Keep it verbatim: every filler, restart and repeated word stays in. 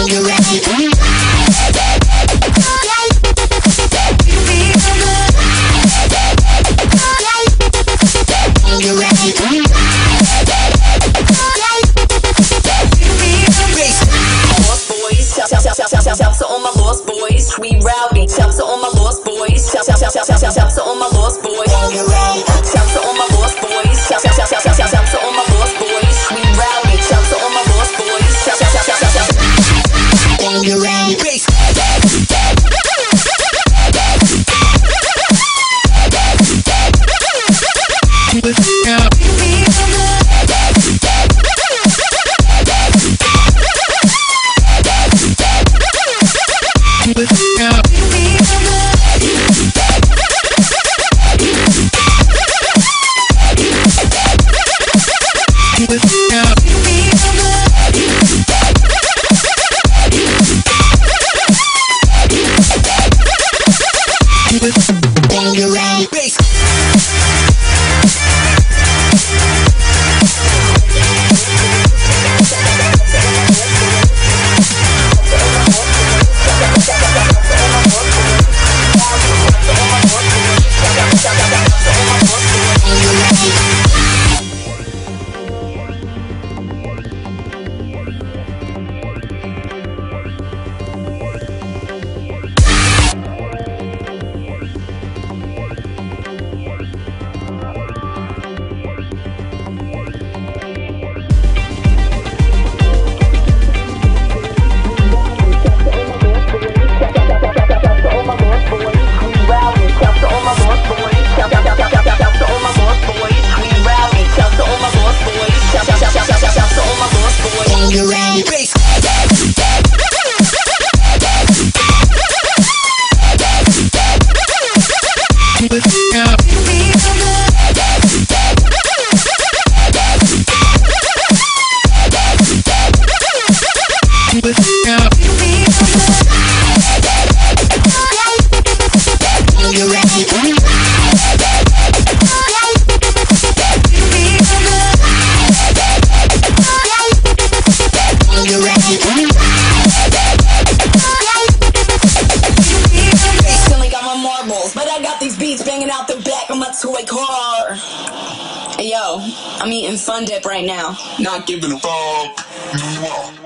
you ready? Shouts to all my lost boys, we rowdy. Shouts to all my lost boys. Shouts to all my lost boys. Shouts to all my lost boys. Shouts to all my lost boys, we rowdy. Shouts to all my lost boys. Are you ready? Are you ready? Out the back of my toy car. Hey yo, I'm eating Fun Dip right now. Not giving a fuck.